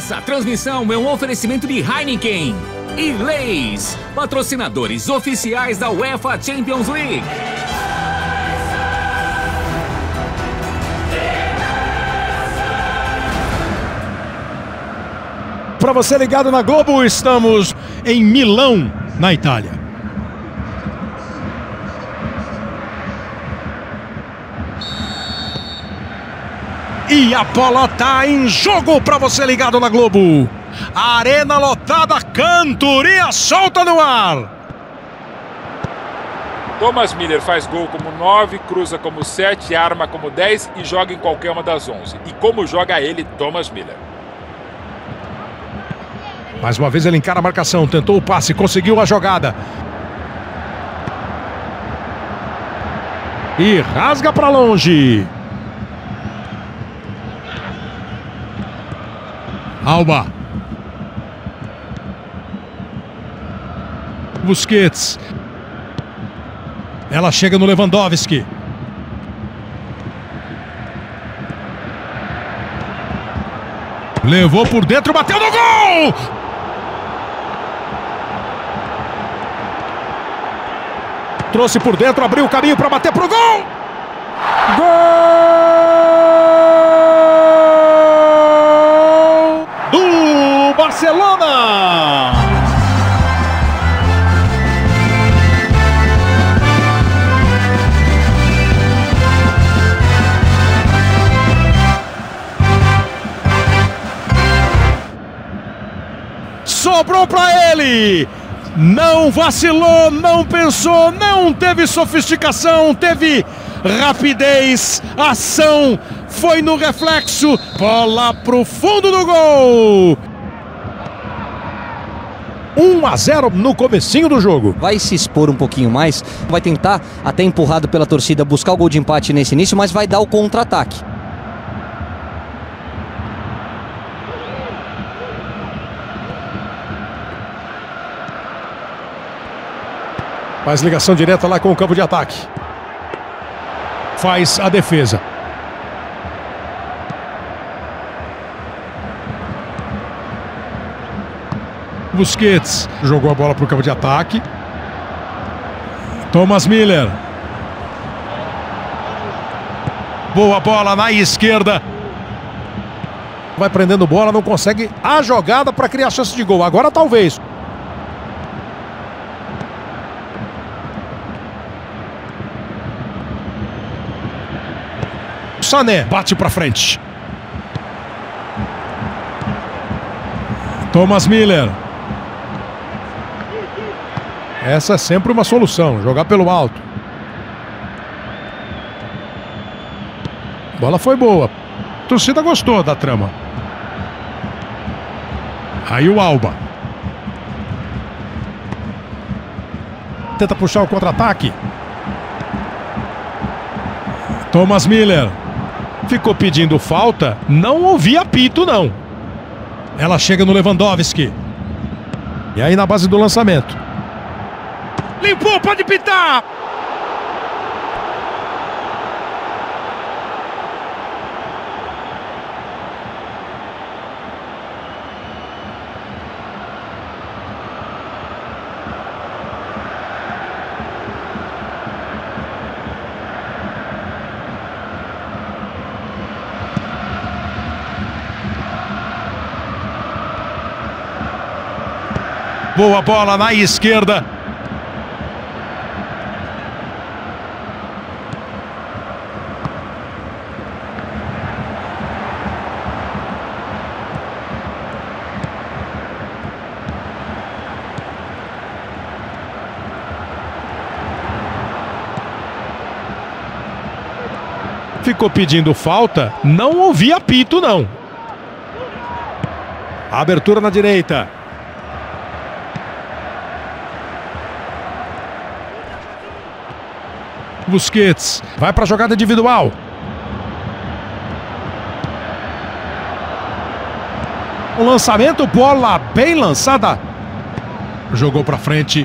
Essa transmissão é um oferecimento de Heineken e Lay's, patrocinadores oficiais da UEFA Champions League. Para você ligado na Globo, estamos em Milão, na Itália. E a bola tá em jogo para você ligado na Globo. Arena lotada, cantoria solta no ar. Thomas Müller faz gol como 9, cruza como 7, arma como 10 e joga em qualquer uma das 11. E como joga ele, Thomas Müller? Mais uma vez ele encara a marcação, tentou o passe, conseguiu a jogada. E rasga para longe. Alba. Busquets. Ela chega no Lewandowski. Levou por dentro, bateu no gol! Trouxe por dentro, abriu o caminho para bater pro gol! Gol do Barcelona! Sobrou para ele! Não vacilou, não pensou, não teve sofisticação, teve rapidez, ação, foi no reflexo, bola pro fundo do gol. 1-0 no comecinho do jogo. Vai se expor um pouquinho mais, vai tentar, até empurrado pela torcida, buscar o gol de empate nesse início, mas vai dar o contra-ataque. Faz ligação direta lá com o campo de ataque. Faz a defesa. Busquets jogou a bola para o campo de ataque. Thomas Müller. Boa bola na esquerda. Vai prendendo bola, não consegue a jogada para criar chance de gol. Agora talvez. Sané bate para frente. Thomas Müller. Essa é sempre uma solução, jogar pelo alto. A bola foi boa. A torcida gostou da trama. Aí o Alba. Tenta puxar o contra-ataque. Thomas Müller. Ficou pedindo falta, não ouvi apito não. Ela chega no Lewandowski. E aí na base do lançamento. Limpou, pode pitar! Boa bola na esquerda. Ficou pedindo falta, não ouvi apito não. Abertura na direita. Busquets vai para a jogada individual. O lançamento, bola bem lançada. Jogou para frente.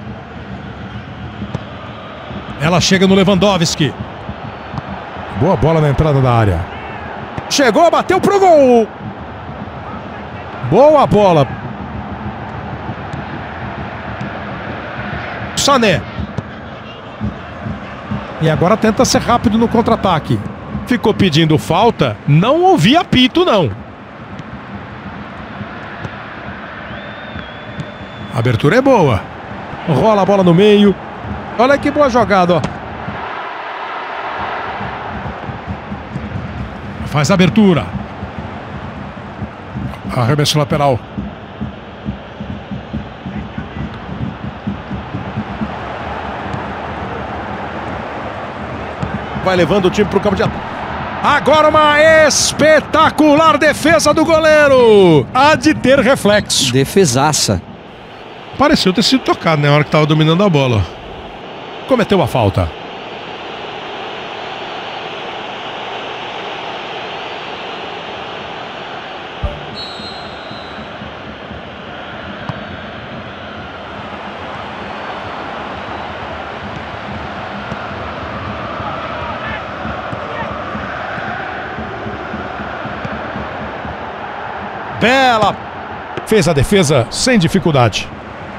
Ela chega no Lewandowski. Boa bola na entrada da área. Chegou, bateu pro gol. Boa bola. Sané. E agora tenta ser rápido no contra-ataque. Ficou pedindo falta. Não ouvi apito, não. A abertura é boa. Rola a bola no meio. Olha que boa jogada, ó. Faz a abertura. Arremesso lateral. Vai levando o time para o campo de ataque. Agora uma espetacular defesa do goleiro. Há de ter reflexo. Defesaça. Pareceu ter sido tocado na hora que estava dominando a bola. Cometeu a falta. Bela! Fez a defesa sem dificuldade.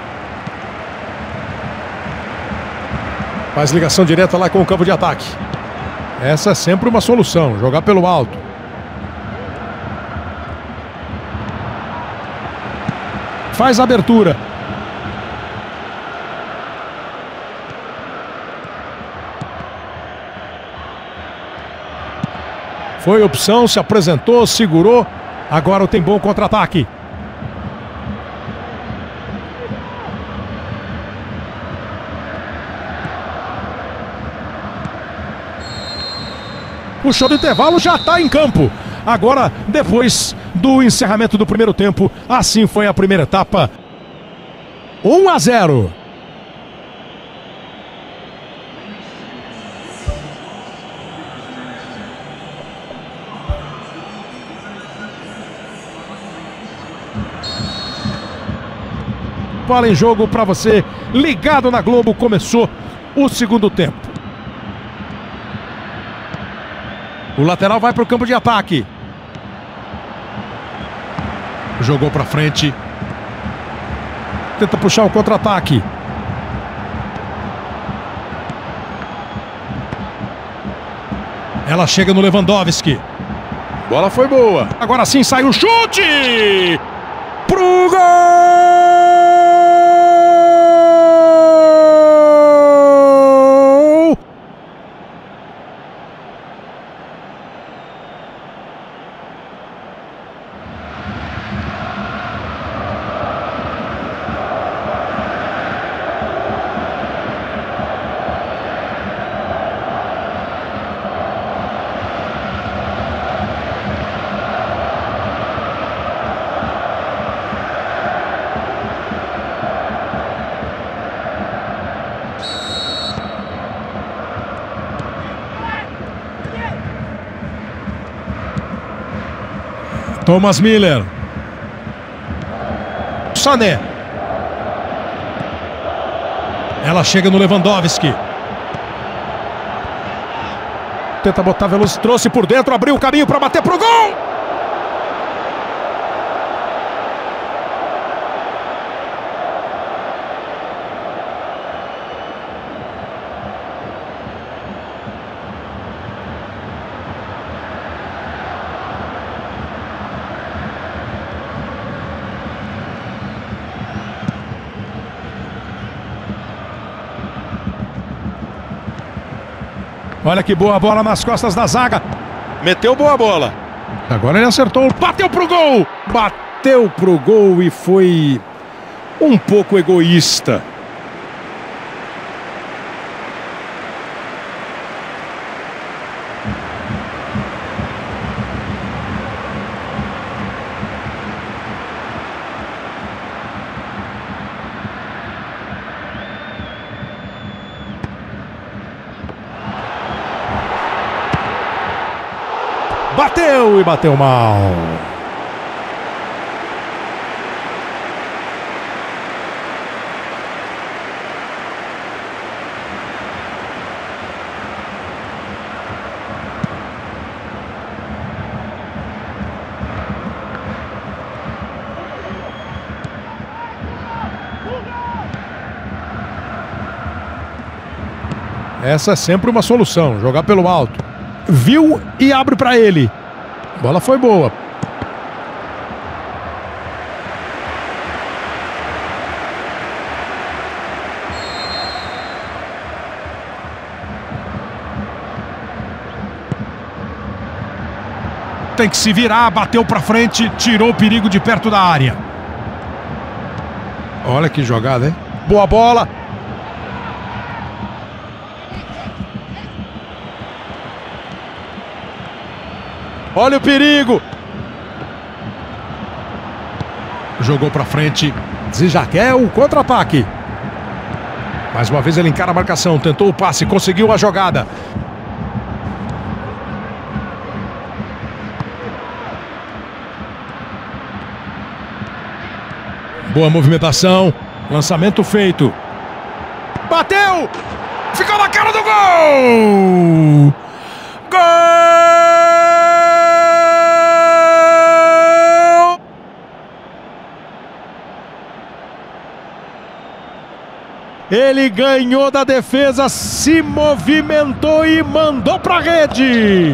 Faz ligação direta lá com o campo de ataque. Essa é sempre uma solução, jogar pelo alto. Faz a abertura. Foi opção, se apresentou, segurou. Agora tem bom contra-ataque. Puxou do intervalo, já está em campo. Agora, depois do encerramento do primeiro tempo, assim foi a primeira etapa. 1-0. Bola em jogo para você, ligado na Globo, começou o segundo tempo. O lateral vai para o campo de ataque. Jogou para frente. Tenta puxar o contra-ataque. Ela chega no Lewandowski. Bola foi boa. Agora sim sai o chute! Pro gol! Thomas Miller. Sané. Ela chega no Lewandowski. Tenta botar velocidade, trouxe por dentro, abriu o caminho para bater pro gol. Olha que boa bola nas costas da zaga. Meteu boa bola. Agora ele acertou. Bateu pro gol. Bateu pro gol e foi um pouco egoísta. Bateu e bateu mal. Essa é sempre uma solução, jogar pelo alto. Viu e abre para ele. A bola foi boa. Tem que se virar, bateu para frente, tirou o perigo de perto da área. Olha que jogada, hein? Boa bola. Olha o perigo. Jogou para frente. Já quer o contra-ataque. Mais uma vez ele encara a marcação, tentou o passe, conseguiu a jogada. Boa movimentação, lançamento feito. Bateu! Ficou na cara do gol! Gol! Ele ganhou da defesa, se movimentou e mandou para a rede.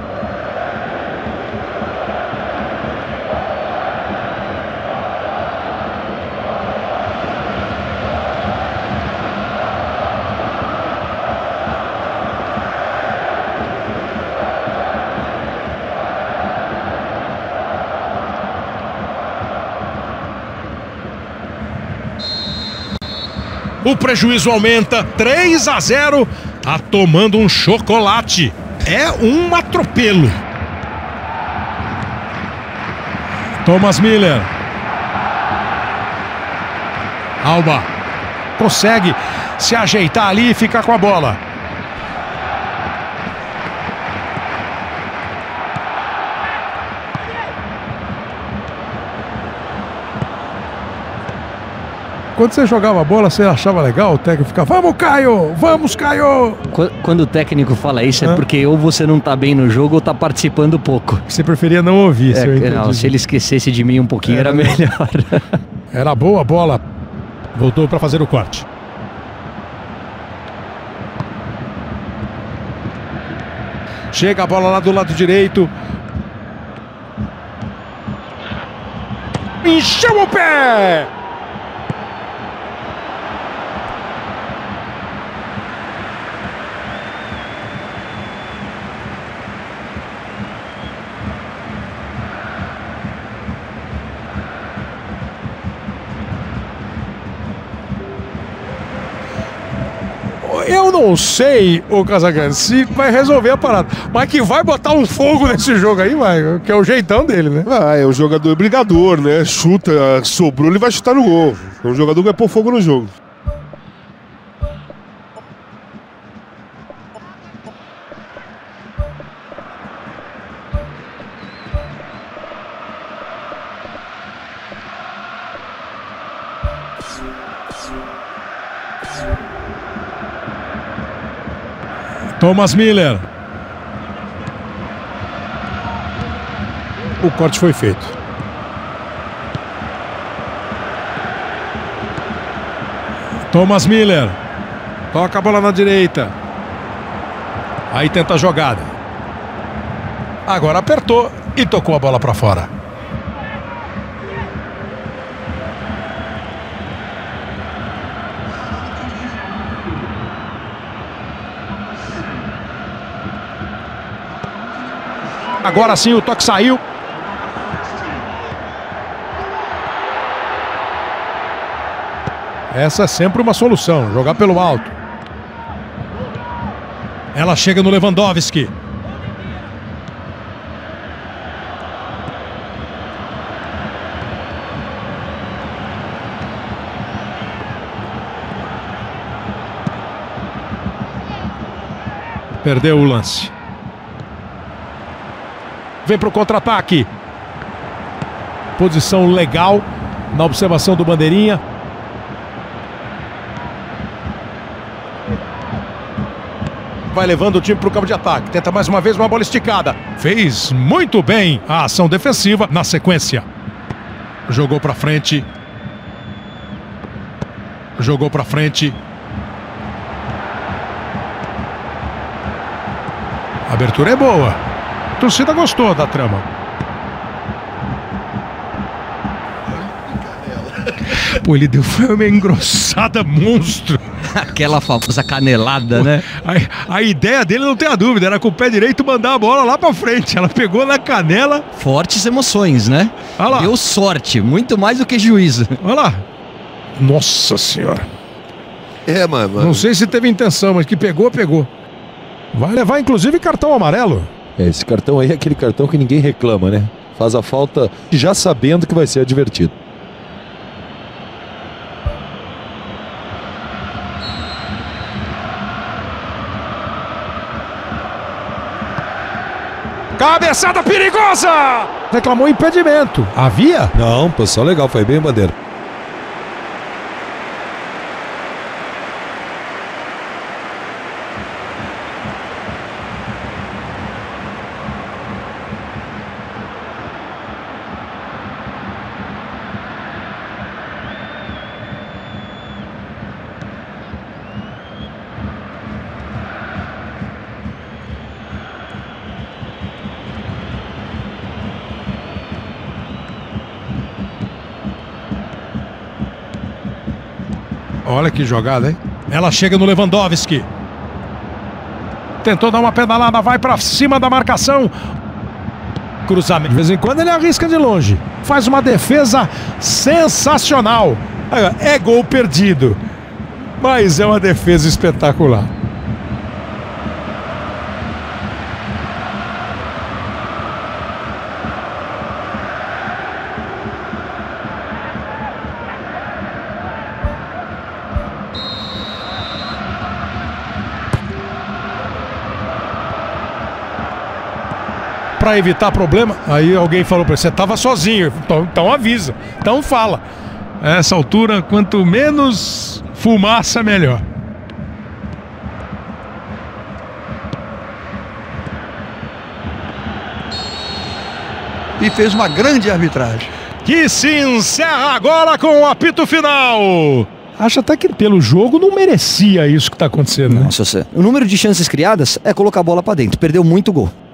O prejuízo aumenta, 3-0, tá tomando um chocolate. É um atropelo. Thomas Miller. Alba consegue se ajeitar ali e ficar com a bola. Quando você jogava a bola, você achava legal? O técnico ficava, vamos, Caio! Vamos, Caio! Quando o técnico fala isso é porque ou você não tá bem no jogo ou tá participando pouco. Você preferia não ouvir, se eu entendi. Não, se ele esquecesse de mim um pouquinho era melhor. Era boa a bola. Voltou para fazer o corte. Chega a bola lá do lado direito. Encheu o pé! Eu não sei, ô Casagrande, se vai resolver a parada, mas que vai botar um fogo nesse jogo aí, vai, que é o jeitão dele, né? Ah, é um jogador brigador, né? Chuta, sobrou, ele vai chutar no gol. É um jogador que vai pôr fogo no jogo. Thomas Miller. O corte foi feito. Thomas Miller. Toca a bola na direita. Aí tenta a jogada. Agora apertou e tocou a bola para fora. Agora sim o toque saiu. Essa é sempre uma solução, jogar pelo alto. Ela chega no Lewandowski. Perdeu o lance. Vem para o contra-ataque. Posição legal na observação do bandeirinha. Vai levando o time para o campo de ataque. Tenta mais uma vez uma bola esticada. Fez muito bem a ação defensiva na sequência. Jogou para frente. Jogou para frente. abertura é boa. A torcida gostou da trama. Pô, ele deu foi uma engrossada monstro. Aquela famosa canelada, né? A ideia dele, não tem a dúvida, era com o pé direito mandar a bola lá pra frente. Ela pegou na canela. Fortes emoções, né? Olha lá. Deu sorte, muito mais do que juízo. Olha lá. Nossa senhora. Mano. Não sei se teve intenção, mas que pegou, pegou. Vai levar, inclusive, cartão amarelo. Esse cartão aí é aquele cartão que ninguém reclama, né? Faz a falta já sabendo que vai ser advertido. Cabeçada perigosa! Reclamou impedimento. Havia? Não, posição legal, foi bem, Bandeira. Olha que jogada, hein? Ela chega no Lewandowski. Tentou dar uma pedalada, vai pra cima da marcação. Cruzamento. De vez em quando ele arrisca de longe. Faz uma defesa sensacional. É gol perdido, mas é uma defesa espetacular. Para evitar problema, aí alguém falou para ele, você estava sozinho, então avisa, então fala. A essa altura, quanto menos fumaça, melhor. E fez uma grande arbitragem. Que se encerra agora com o apito final. Acho até que pelo jogo não merecia isso que está acontecendo, né? Nossa, o número de chances criadas é colocar a bola para dentro, perdeu muito gol.